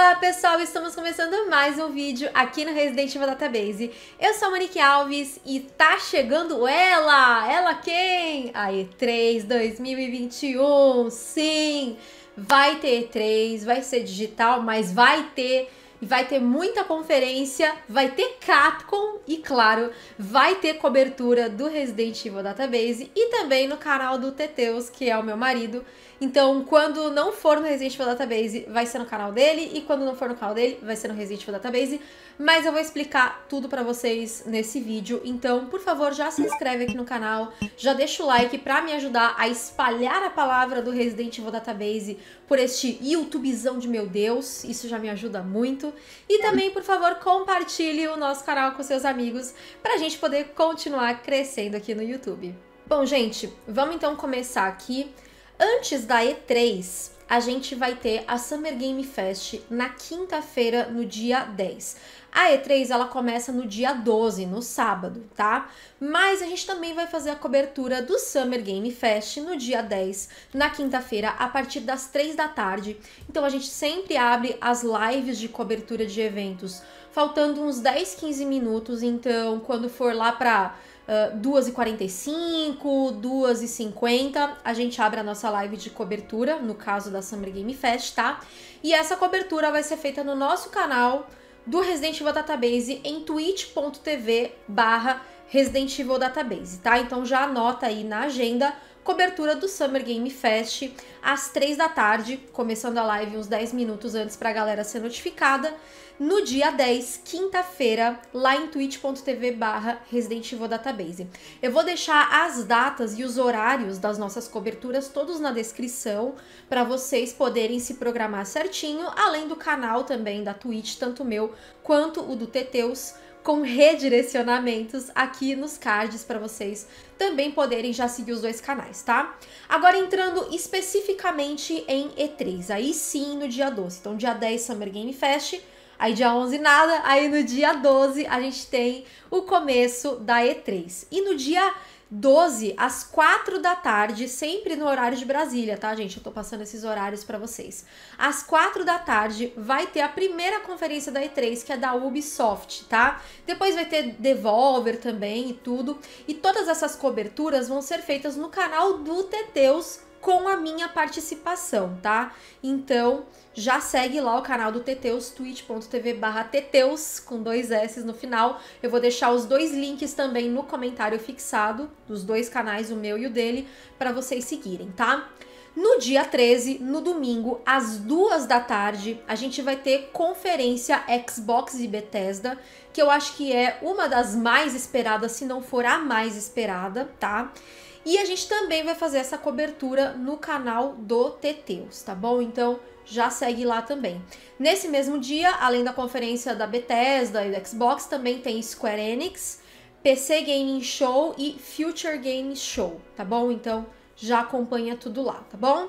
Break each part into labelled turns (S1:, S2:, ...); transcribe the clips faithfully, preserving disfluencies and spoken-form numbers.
S1: Olá pessoal, estamos começando mais um vídeo aqui no Resident Evil Database. Eu sou a Monique Alves e tá chegando ela! Ela quem? A E três dois mil e vinte e um, sim! Vai ter E três, vai ser digital, mas vai ter... Vai ter muita conferência, vai ter Capcom e, claro, vai ter cobertura do Resident Evil Database e também no canal do Teteus, que é o meu marido. Então, quando não for no Resident Evil Database, vai ser no canal dele, e quando não for no canal dele, vai ser no Resident Evil Database. Mas eu vou explicar tudo pra vocês nesse vídeo, então, por favor, já se inscreve aqui no canal, já deixa o like pra me ajudar a espalhar a palavra do Resident Evil Database por este YouTubezão de meu Deus, isso já me ajuda muito. E também, por favor, compartilhe o nosso canal com seus amigos pra gente poder continuar crescendo aqui no YouTube. Bom, gente, vamos então começar aqui. Antes da E três, a gente vai ter a Summer Game Fest na quinta-feira, no dia dez. A E três, ela começa no dia doze, no sábado, tá? Mas a gente também vai fazer a cobertura do Summer Game Fest no dia dez, na quinta-feira, a partir das três da tarde. Então a gente sempre abre as lives de cobertura de eventos, faltando uns dez, quinze minutos. Então, quando for lá pra... Uh, duas e quarenta e cinco, duas e cinquenta, a gente abre a nossa live de cobertura, no caso da Summer Game Fest, tá? E essa cobertura vai ser feita no nosso canal do Resident Evil Database em twitch ponto tv barra Resident Evil Database, tá? Então já anota aí na agenda, cobertura do Summer Game Fest às três da tarde, começando a live uns dez minutos antes pra galera ser notificada, no dia dez, quinta-feira, lá em twitch ponto tv barra Resident Evil Database. Eu vou deixar as datas e os horários das nossas coberturas todos na descrição, para vocês poderem se programar certinho, além do canal também da Twitch, tanto o meu quanto o do Teteus, com redirecionamentos aqui nos cards para vocês também poderem já seguir os dois canais, tá? Agora entrando especificamente em E três, aí sim no dia doze. Então dia dez Summer Game Fest, aí dia onze nada, aí no dia doze a gente tem o começo da E três. E no dia doze, às quatro da tarde, sempre no horário de Brasília, tá, gente? Eu tô passando esses horários pra vocês. Às quatro da tarde vai ter a primeira conferência da E três, que é da Ubisoft, tá? Depois vai ter Devolver também e tudo. E todas essas coberturas vão ser feitas no canal do Teteus, com a minha participação, tá? Então, já segue lá o canal do Teteus, twitch ponto tv barra Teteus, com dois S no final. Eu vou deixar os dois links também no comentário fixado, dos dois canais, o meu e o dele, para vocês seguirem, tá? No dia treze, no domingo, às duas da tarde, a gente vai ter conferência Xbox e Bethesda, que eu acho que é uma das mais esperadas, se não for a mais esperada, tá? E a gente também vai fazer essa cobertura no canal do Teteus, tá bom? Então já segue lá também. Nesse mesmo dia, além da conferência da Bethesda e do Xbox, também tem Square Enix, P C Gaming Show e Future Game Show, tá bom? Então já acompanha tudo lá, tá bom?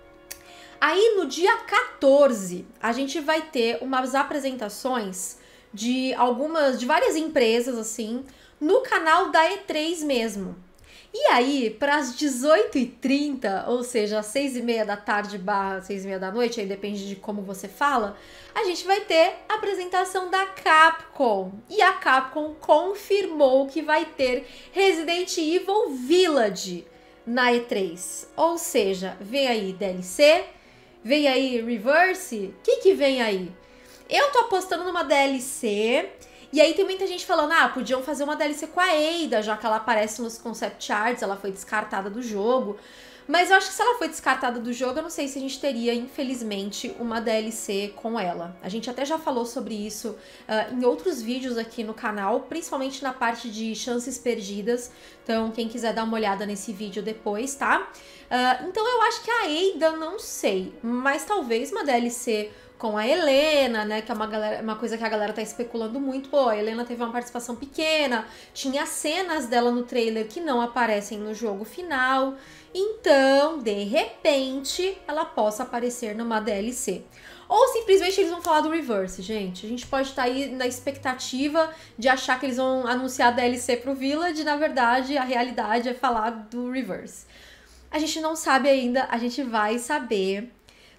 S1: Aí no dia quatorze, a gente vai ter umas apresentações de algumas, de várias empresas, assim, no canal da E três mesmo. E aí, para as dezoito e trinta, ou seja, às seis e meia da tarde barra seis e meia da noite, aí depende de como você fala, a gente vai ter a apresentação da Capcom. E a Capcom confirmou que vai ter Resident Evil Village na E três. Ou seja, vem aí D L C, vem aí Reverse, o que que vem aí? Eu tô apostando numa D L C... E aí tem muita gente falando, ah, podiam fazer uma D L C com a Ada, já que ela aparece nos concept arts, ela foi descartada do jogo. Mas eu acho que se ela foi descartada do jogo, eu não sei se a gente teria, infelizmente, uma D L C com ela. A gente até já falou sobre isso uh, em outros vídeos aqui no canal, principalmente na parte de chances perdidas. Então, quem quiser dar uma olhada nesse vídeo depois, tá? Uh, então, eu acho que a Ada, não sei, mas talvez uma D L C com a Helena, né, que é uma, galera, uma coisa que a galera tá especulando muito. Pô, a Helena teve uma participação pequena, tinha cenas dela no trailer que não aparecem no jogo final, então, de repente, ela possa aparecer numa D L C. Ou simplesmente eles vão falar do Reverse, gente. A gente pode estar aí na expectativa de achar que eles vão anunciar a D L C pro Village, e na verdade, a realidade é falar do Reverse. A gente não sabe ainda, a gente vai saber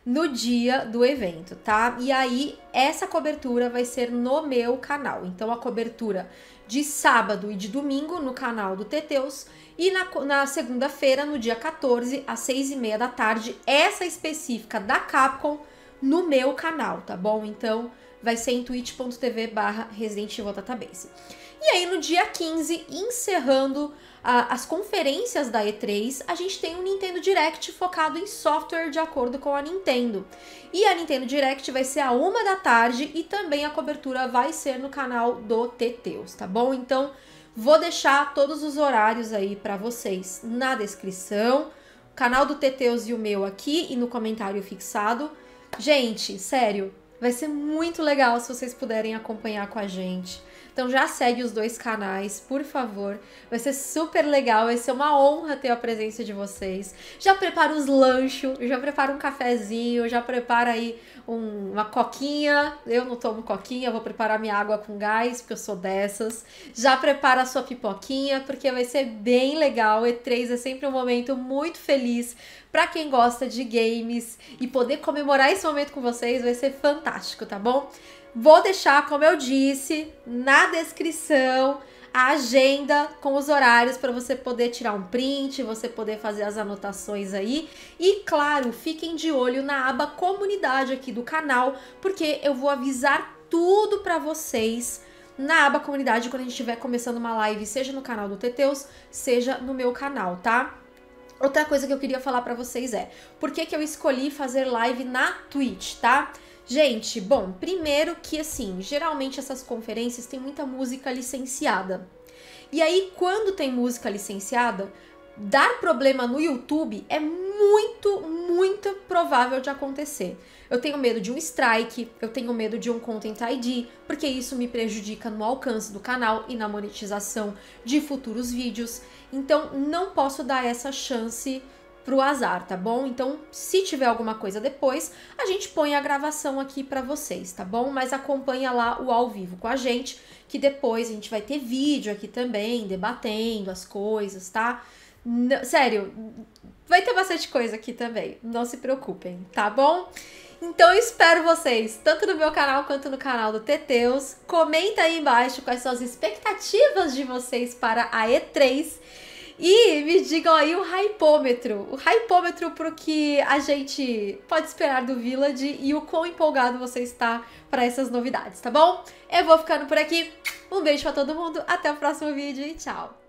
S1: no dia do evento, tá? E aí, essa cobertura vai ser no meu canal. Então, a cobertura de sábado e de domingo no canal do Teteus e na, na segunda-feira, no dia quatorze, às seis e meia da tarde, essa específica da Capcom no meu canal, tá bom? Então, vai ser em twitch.tv barra Resident Evil Database. E aí, no dia quinze, encerrando a, as conferências da E três, a gente tem um Nintendo Direct focado em software de acordo com a Nintendo. E a Nintendo Direct vai ser a uma da tarde e também a cobertura vai ser no canal do Teteus, tá bom? Então, vou deixar todos os horários aí para vocês na descrição, o canal do Teteus e o meu aqui e no comentário fixado. Gente, sério, vai ser muito legal se vocês puderem acompanhar com a gente. Então já segue os dois canais, por favor. Vai ser super legal, vai ser uma honra ter a presença de vocês. Já prepara os lanchos, já prepara um cafezinho, já prepara aí um, uma coquinha. Eu não tomo coquinha, vou preparar minha água com gás, porque eu sou dessas. Já prepara a sua pipoquinha, porque vai ser bem legal. E três é sempre um momento muito feliz para quem gosta de games. E poder comemorar esse momento com vocês vai ser fantástico, tá bom? Vou deixar, como eu disse, na descrição a agenda com os horários para você poder tirar um print, você poder fazer as anotações aí. E, claro, fiquem de olho na aba comunidade aqui do canal, porque eu vou avisar tudo para vocês na aba comunidade quando a gente estiver começando uma live, seja no canal do Teteus, seja no meu canal, tá? Outra coisa que eu queria falar para vocês é, por que que eu escolhi fazer live na Twitch, tá? Gente, bom, primeiro que assim, geralmente essas conferências tem muita música licenciada. E aí, quando tem música licenciada, dar problema no YouTube é muito, muito provável de acontecer. Eu tenho medo de um strike, eu tenho medo de um Content I D, porque isso me prejudica no alcance do canal e na monetização de futuros vídeos. Então, não posso dar essa chance pro azar, tá bom? Então, se tiver alguma coisa depois, a gente põe a gravação aqui pra vocês, tá bom? Mas acompanha lá o ao vivo com a gente, que depois a gente vai ter vídeo aqui também, debatendo as coisas, tá? N- sério, vai ter bastante coisa aqui também, não se preocupem, tá bom? Então eu espero vocês, tanto no meu canal quanto no canal do Teteus. Comenta aí embaixo quais são as expectativas de vocês para a E três. E me digam aí o hypômetro, o hypômetro pro que a gente pode esperar do Village e o quão empolgado você está para essas novidades, tá bom? Eu vou ficando por aqui, um beijo pra todo mundo, até o próximo vídeo e tchau!